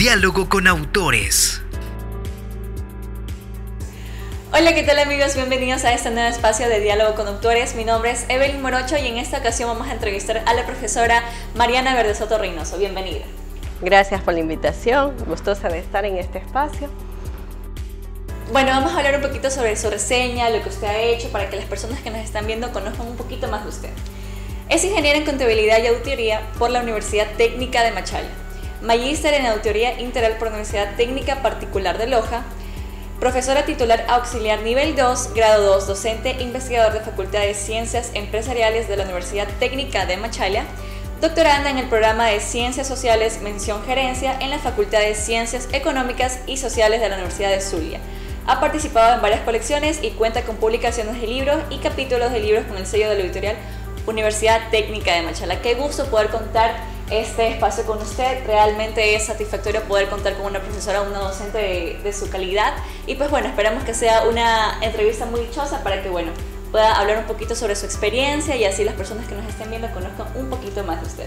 Diálogo con autores. Hola, ¿qué tal amigos? Bienvenidos a este nuevo espacio de Diálogo con Autores. Mi nombre es Evelyn Morocho y en esta ocasión vamos a entrevistar a la profesora Mariana Verdesoto Reynoso. Bienvenida. Gracias por la invitación, gustosa de estar en este espacio. Bueno, vamos a hablar un poquito sobre su reseña, lo que usted ha hecho, para que las personas que nos están viendo conozcan un poquito más de usted. Es ingeniera en Contabilidad y Auditoría por la Universidad Técnica de Machala, magíster en Auditoría Integral por la Universidad Técnica Particular de Loja, profesora titular auxiliar nivel 2, grado 2, docente investigador de Facultad de Ciencias Empresariales de la Universidad Técnica de Machala, doctoranda en el programa de Ciencias Sociales Mención Gerencia en la Facultad de Ciencias Económicas y Sociales de la Universidad de Zulia. Ha participado en varias colecciones y cuenta con publicaciones de libros y capítulos de libros con el sello de la editorial Universidad Técnica de Machala. Qué gusto poder contar este espacio con usted. Realmente es satisfactorio poder contar con una profesora, una docente de su calidad. Y pues bueno, esperamos que sea una entrevista muy dichosa para que pueda hablar un poquito sobre su experiencia y así las personas que nos estén viendo conozcan un poquito más de usted.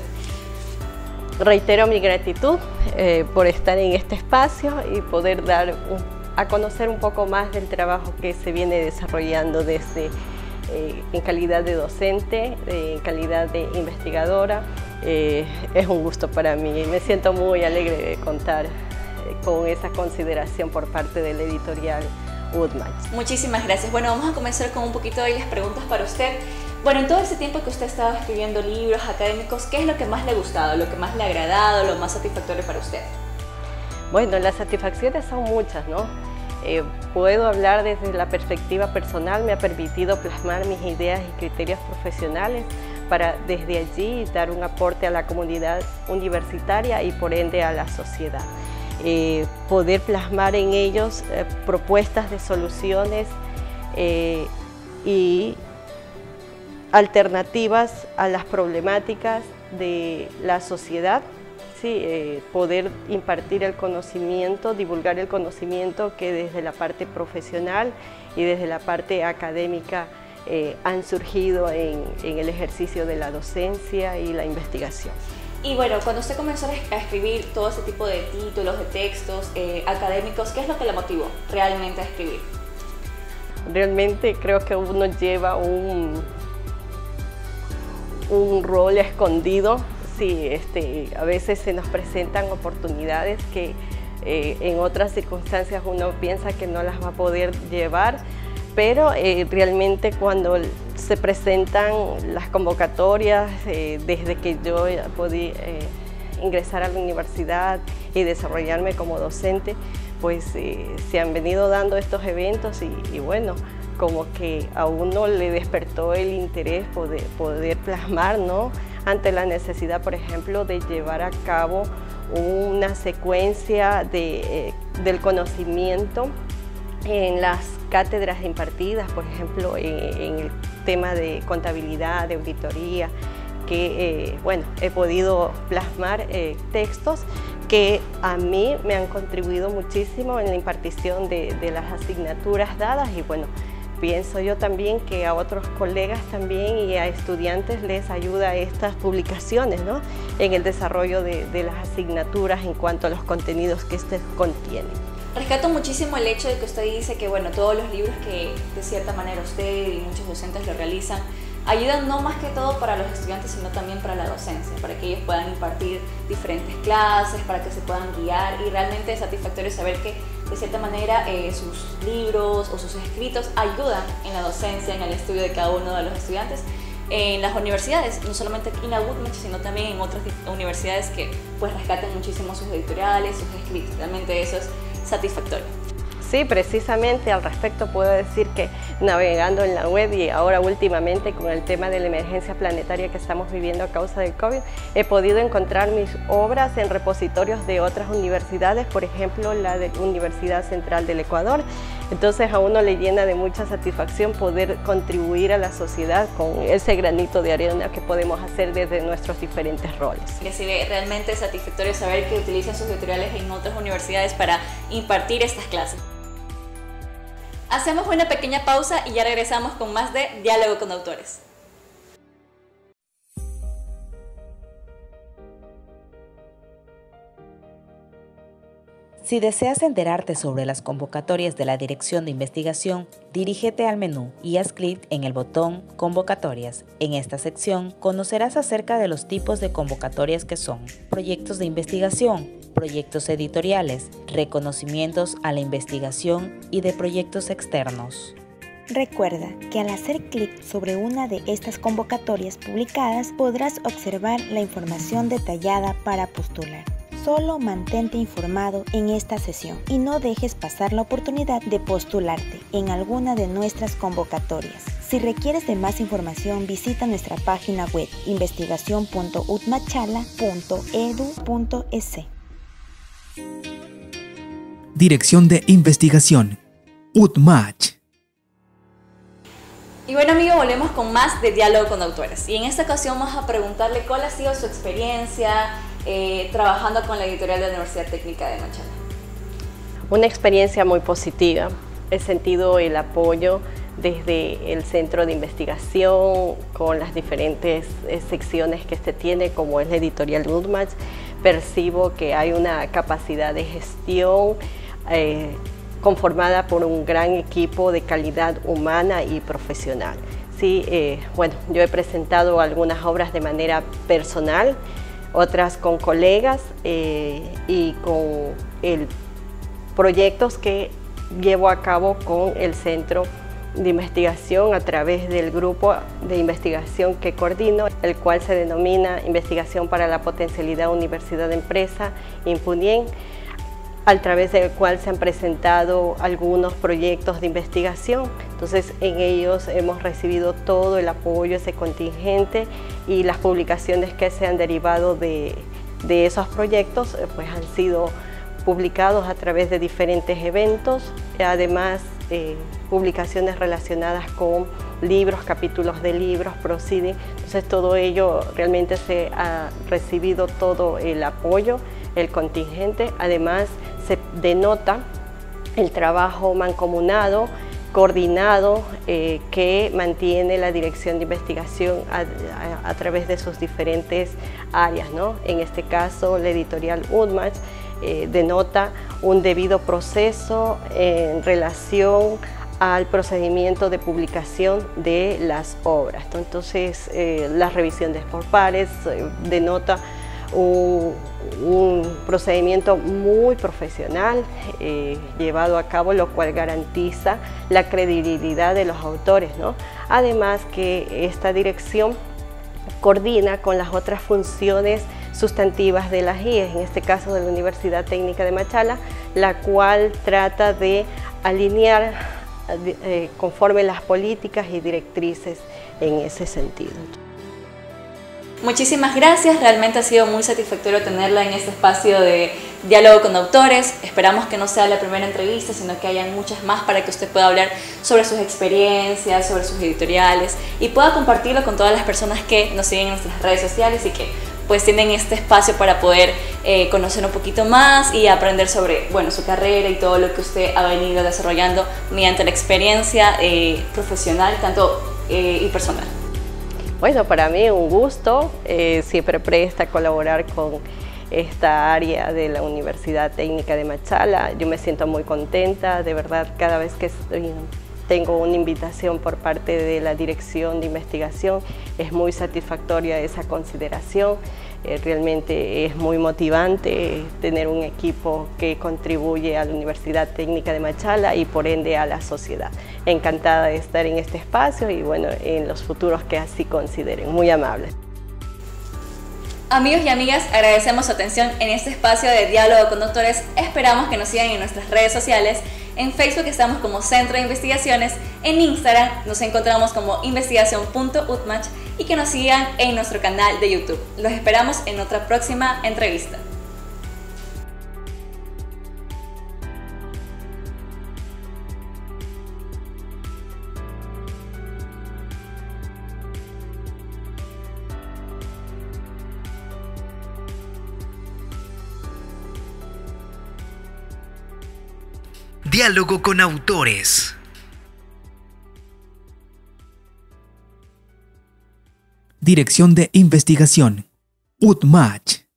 Reitero mi gratitud por estar en este espacio y poder dar a conocer un poco más del trabajo que se viene desarrollando desde en calidad de docente, en calidad de investigadora. Es un gusto para mí y me siento muy alegre de contar con esa consideración por parte del editorial Woodmatch. Muchísimas gracias. Bueno, vamos a comenzar con un poquito de las preguntas para usted. Bueno, en todo ese tiempo que usted ha estado escribiendo libros académicos, ¿qué es lo que más le ha gustado, lo que más le ha agradado, lo más satisfactorio para usted? Bueno, las satisfacciones son muchas, ¿no? Puedo hablar desde la perspectiva personal, me ha permitido plasmar mis ideas y criterios profesionales para desde allí dar un aporte a la comunidad universitaria y por ende a la sociedad. Poder plasmar en ellos propuestas de soluciones y alternativas a las problemáticas de la sociedad. Sí, poder impartir el conocimiento, divulgar el conocimiento que desde la parte profesional y desde la parte académica han surgido en el ejercicio de la docencia y la investigación. Y bueno, cuando usted comenzó a escribir todo ese tipo de títulos, de textos académicos, ¿qué es lo que le motivó realmente a escribir? Realmente creo que uno lleva un rol escondido. Sí, a veces se nos presentan oportunidades que en otras circunstancias uno piensa que no las va a poder llevar, pero realmente cuando se presentan las convocatorias, desde que yo pude ingresar a la universidad y desarrollarme como docente, pues se han venido dando estos eventos y bueno, como que a uno le despertó el interés poder plasmar, ¿no?, ante la necesidad, por ejemplo, de llevar a cabo una secuencia del conocimiento en las cátedras impartidas, por ejemplo, en el tema de contabilidad, de auditoría, que he podido plasmar textos que a mí me han contribuido muchísimo en la impartición de las asignaturas dadas y bueno, pienso yo también que a otros colegas también y a estudiantes les ayuda estas publicaciones, ¿no?, en el desarrollo de las asignaturas en cuanto a los contenidos que contienen. Rescato muchísimo el hecho de que usted dice que todos los libros que de cierta manera usted y muchos docentes lo realizan ayudan no más que todo para los estudiantes, sino también para la docencia, para que ellos puedan impartir diferentes clases, para que se puedan guiar y realmente es satisfactorio saber que de cierta manera sus libros o sus escritos ayudan en la docencia, en el estudio de cada uno de los estudiantes en las universidades, no solamente aquí en la Woodmatch, sino también en otras universidades que pues rescatan muchísimo sus editoriales, sus escritos. Realmente eso es satisfactorio. Sí, precisamente al respecto puedo decir que navegando en la web y ahora últimamente con el tema de la emergencia planetaria que estamos viviendo a causa del COVID, he podido encontrar mis obras en repositorios de otras universidades, por ejemplo la de la Universidad Central del Ecuador. Entonces a uno le llena de mucha satisfacción poder contribuir a la sociedad con ese granito de arena que podemos hacer desde nuestros diferentes roles. Y así realmente es satisfactorio saber que utilizan sus editoriales en otras universidades para impartir estas clases. Hacemos una pequeña pausa y ya regresamos con más de Diálogo con Autores. Si deseas enterarte sobre las convocatorias de la Dirección de Investigación, dirígete al menú y haz clic en el botón Convocatorias. En esta sección conocerás acerca de los tipos de convocatorias que son proyectos de investigación, proyectos editoriales, reconocimientos a la investigación y de proyectos externos. Recuerda que al hacer clic sobre una de estas convocatorias publicadas podrás observar la información detallada para postular. Solo mantente informado en esta sesión y no dejes pasar la oportunidad de postularte en alguna de nuestras convocatorias. Si requieres de más información, visita nuestra página web investigación.utmachala.edu.es. Dirección de Investigación, UTMACH. Y bueno, amigos, volvemos con más de Diálogo con Autores. Y en esta ocasión vamos a preguntarle cuál ha sido su experiencia trabajando con la editorial de la Universidad Técnica de Machala. Una experiencia muy positiva. He sentido el apoyo desde el centro de investigación, con las diferentes secciones que este tiene, como es la editorial UTMACH. Percibo que hay una capacidad de gestión conformada por un gran equipo de calidad humana y profesional. Sí, bueno, yo he presentado algunas obras de manera personal, otras con colegas y con proyectos que llevo a cabo con el Centro de Investigación a través del grupo de investigación que coordino, el cual se denomina Investigación para la Potencialidad Universidad Empresa, IMPUNIEM, a través del cual se han presentado algunos proyectos de investigación. Entonces, en ellos hemos recibido todo el apoyo, ese contingente, y las publicaciones que se han derivado de esos proyectos pues han sido publicados a través de diferentes eventos, además publicaciones relacionadas con libros, capítulos de libros, proceedings. Entonces, todo ello realmente se ha recibido todo el apoyo, el contingente. Además, se denota el trabajo mancomunado, coordinado, que mantiene la Dirección de Investigación a través de sus diferentes áreas, ¿no? En este caso, la editorial UTMACH denota un debido proceso en relación al procedimiento de publicación de las obras, ¿no? Entonces, las revisiones por pares denota un procedimiento muy profesional llevado a cabo, lo cual garantiza la credibilidad de los autores, ¿no? Además que esta dirección coordina con las otras funciones sustantivas de las IES, en este caso de la Universidad Técnica de Machala, la cual trata de alinear conforme las políticas y directrices en ese sentido. Muchísimas gracias, realmente ha sido muy satisfactorio tenerla en este espacio de diálogo con autores. Esperamos que no sea la primera entrevista, sino que hayan muchas más para que usted pueda hablar sobre sus experiencias, sobre sus editoriales y pueda compartirlo con todas las personas que nos siguen en nuestras redes sociales y que pues tienen este espacio para poder conocer un poquito más y aprender sobre, bueno, su carrera y todo lo que usted ha venido desarrollando mediante la experiencia profesional tanto y personal. Bueno, para mí un gusto, siempre presta a colaborar con esta área de la Universidad Técnica de Machala. Yo me siento muy contenta, de verdad, cada vez que tengo una invitación por parte de la Dirección de Investigación, es muy satisfactoria esa consideración. Realmente es muy motivante tener un equipo que contribuye a la Universidad Técnica de Machala y por ende a la sociedad. Encantada de estar en este espacio y bueno, en los futuros que así consideren. Muy amable. Amigos y amigas, agradecemos su atención en este espacio de diálogo con autores. Esperamos que nos sigan en nuestras redes sociales. En Facebook estamos como Centro de Investigaciones, en Instagram nos encontramos como investigación.utmach y que nos sigan en nuestro canal de YouTube. Los esperamos en otra próxima entrevista. Diálogo con autores. Dirección de Investigación, UTMACH.